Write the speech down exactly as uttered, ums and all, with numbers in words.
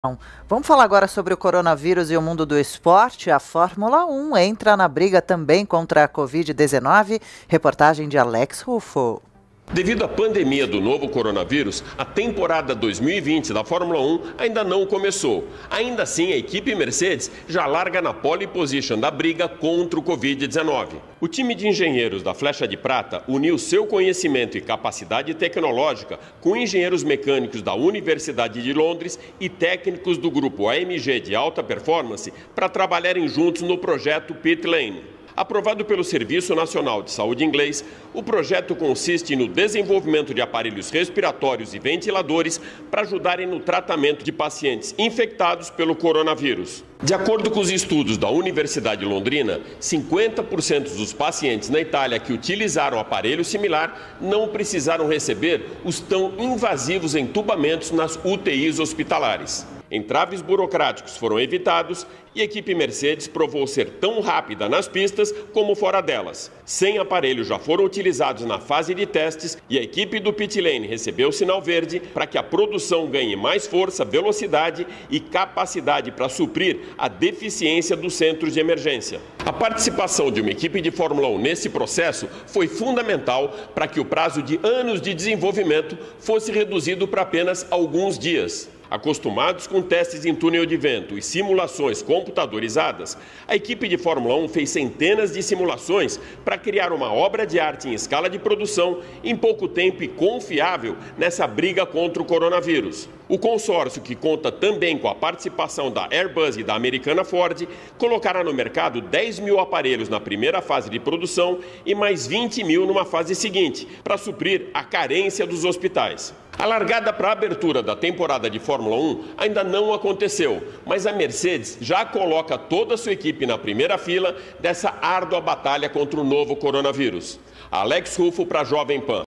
Bom, vamos falar agora sobre o coronavírus e o mundo do esporte. A Fórmula um entra na briga também contra a covid dezenove. Reportagem de Alex Ruffo. Devido à pandemia do novo coronavírus, a temporada dois mil e vinte da Fórmula um ainda não começou. Ainda assim, a equipe Mercedes já larga na pole position da briga contra o covid dezenove. O time de engenheiros da Flecha de Prata uniu seu conhecimento e capacidade tecnológica com engenheiros mecânicos da Universidade de Londres e técnicos do grupo A M G de alta performance para trabalharem juntos no projeto Pit Lane. Aprovado pelo Serviço Nacional de Saúde inglês, o projeto consiste no desenvolvimento de aparelhos respiratórios e ventiladores para ajudarem no tratamento de pacientes infectados pelo coronavírus. De acordo com os estudos da Universidade Londrina, cinquenta por cento dos pacientes na Itália que utilizaram aparelho similar não precisaram receber os tão invasivos entubamentos nas U T Is hospitalares. Entraves burocráticos foram evitados e a equipe Mercedes provou ser tão rápida nas pistas como fora delas. cem aparelhos já foram utilizados na fase de testes e a equipe do Pit Lane recebeu o sinal verde para que a produção ganhe mais força, velocidade e capacidade para suprir a deficiência dos centros de emergência. A participação de uma equipe de Fórmula um nesse processo foi fundamental para que o prazo de anos de desenvolvimento fosse reduzido para apenas alguns dias. Acostumados com testes em túnel de vento e simulações computadorizadas, a equipe de Fórmula um fez centenas de simulações para criar uma obra de arte em escala de produção em pouco tempo e confiável nessa briga contra o coronavírus. O consórcio, que conta também com a participação da Airbus e da americana Ford, colocará no mercado dez mil aparelhos na primeira fase de produção e mais vinte mil numa fase seguinte, para suprir a carência dos hospitais. A largada para a abertura da temporada de Fórmula um ainda não aconteceu, mas a Mercedes já coloca toda a sua equipe na primeira fila dessa árdua batalha contra o novo coronavírus. Alex Ruffo para a Jovem Pan.